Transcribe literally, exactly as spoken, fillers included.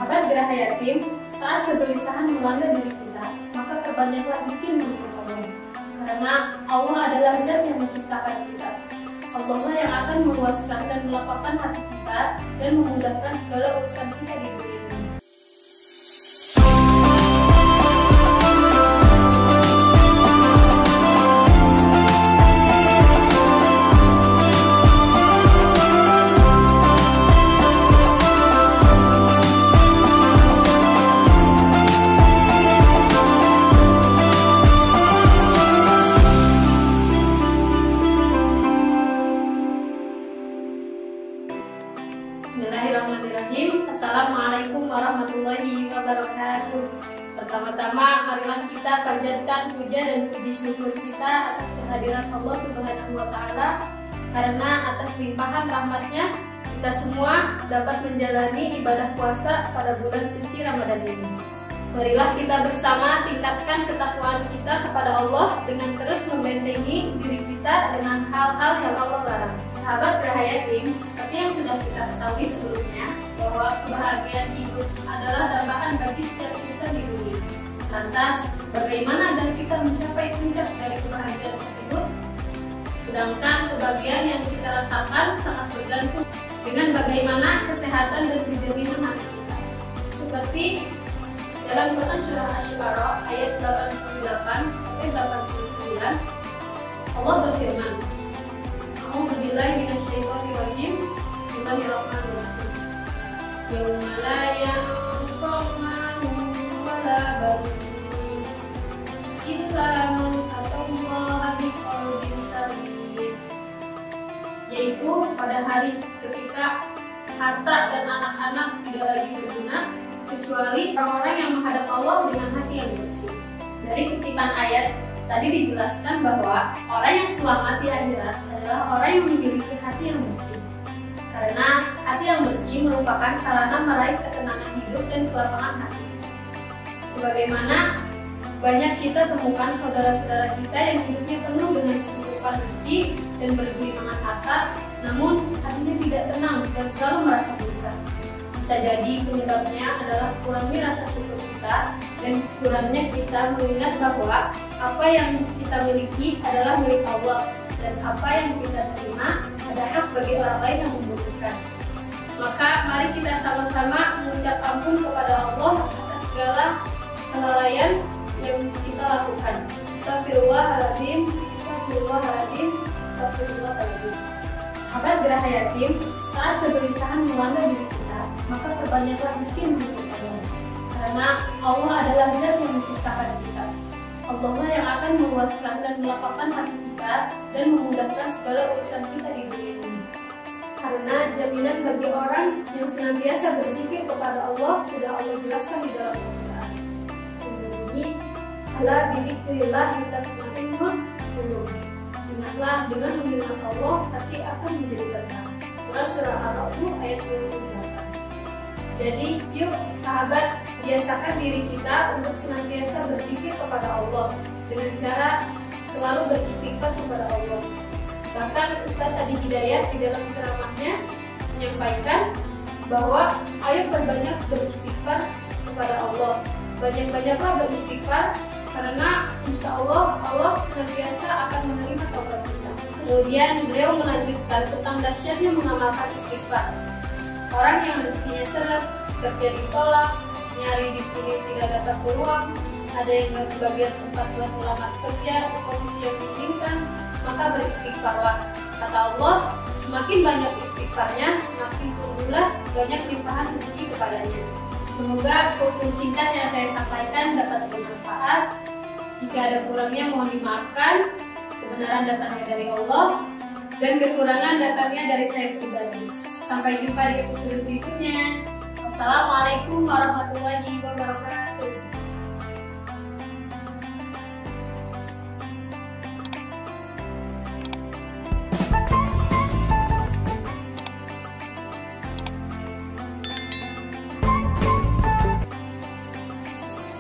Sahabat Geraha Yatim, saat kegelisahan melanda diri kita, maka perbanyaklah zikir menurut Allah. Karena Allah adalah Zat yang menciptakan kita. Allah lah yang akan memuaskan dan melapangkan hati kita dan memudahkan segala urusan kita di dunia ini. Bismillahirrahmanirrahim. Assalamualaikum warahmatullahi wabarakatuh. Pertama-tama, marilah kita panjatkan puja dan puji syukur kita atas kehadiran Allah Subhanahu wa Ta'ala, karena atas limpahan rahmatnya kita semua dapat menjalani ibadah puasa pada bulan suci Ramadan ini. Marilah kita bersama tingkatkan ketakwaan kita kepada Allah dengan terus membentengi diri kita dengan hal-hal yang Allah larang. Sahabat Geraha Yatim, seperti yang sudah kita ketahui sebelumnya, bahwa kebahagiaan hidup adalah dambaan bagi setiap insan di dunia. Lantas, bagaimana agar kita mencapai puncak dari kebahagiaan tersebut? Sedangkan kebahagiaan yang kita rasakan sangat bergantung dengan bagaimana kesehatan dan kejernihan hati kita. Seperti dalam Quran Surah Asy-Syu'ara ayat delapan puluh delapan sampai delapan puluh sembilan, Allah berfirman, A'udzu billahi minasyaitonir rajim. Bismillahirrahmanirrahim. Yauma la yanfa'u malun wala banun illa man atallaha biqalbin salim. Yaitu pada hari ketika harta dan anak-anak tidak lagi berguna kecuali orang-orang yang menghadap Allah dengan hati yang bersih. Dari kutipan ayat tadi dijelaskan bahwa orang yang selamat di akhirat adalah orang yang memiliki hati yang bersih. Karena hati yang bersih merupakan sarana meraih ketenangan hidup dan kelapangan hati. Sebagaimana banyak kita temukan saudara-saudara kita yang hidupnya penuh dengan kecukupan rezeki dan bergelimangan harta, namun hatinya tidak tenang dan selalu merasa gelisah. Bisa jadi penyebabnya adalah kurangnya rasa syukur kita dan kurangnya kita mengingat bahwa apa yang kita miliki adalah milik Allah dan apa yang kita terima ada hak bagi orang lain yang membutuhkan. Maka mari kita sama-sama mengucap ampun kepada Allah atas segala kelalaian yang kita lakukan. Astagfirullahaladzim, astagfirullahaladzim, astagfirullahaladzim. Sahabat Geraha Yatim, saat kegelisahan melanda diri kita, maka perbanyaklah zikir menurut Allah. Karena Allah adalah Zat yang menciptakan kita. Allah lah yang akan memuaskan dan melapangkan hati kita dan memudahkan segala urusan kita di dunia ini. Karena jaminan bagi orang yang senantiasa berzikir kepada Allah sudah Allah jelaskan di dalam Al-Quran. Ini ala bidzikrillah tatma'innul qulub. Ingatlah dengan mengingat Allah hati akan menjadi tenang. Quran Surah Ar-Ra'd ayat dua puluh delapan. Jadi yuk sahabat, biasakan diri kita untuk senantiasa berzikir kepada Allah dengan cara selalu beristighfar kepada Allah. Bahkan Ustadz Adi Hidayat di dalam ceramahnya menyampaikan bahwa ayo perbanyak beristighfar kepada Allah. Banyak-banyaklah beristighfar karena insya Allah Allah senantiasa akan menerima taubat kita. Kemudian beliau melanjutkan tentang dahsyatnya mengamalkan istighfar. Orang yang rezekinya seret, kerja ditolak, nyari di sini tidak dapat peluang, ada yang nggak kebagian tempat buat melamar kerja ke posisi yang diinginkan, maka beristighfarlah. Kata Allah, semakin banyak istighfarnya, semakin tumbuhlah banyak limpahan rezeki kepadanya. Semoga hukum singkat yang saya sampaikan dapat bermanfaat. Jika ada kurangnya mohon dimaafkan. Kebenaran datangnya dari Allah dan kekurangan datangnya dari saya pribadi. Sampai jumpa di episode berikutnya. Wassalamualaikum warahmatullahi wabarakatuh.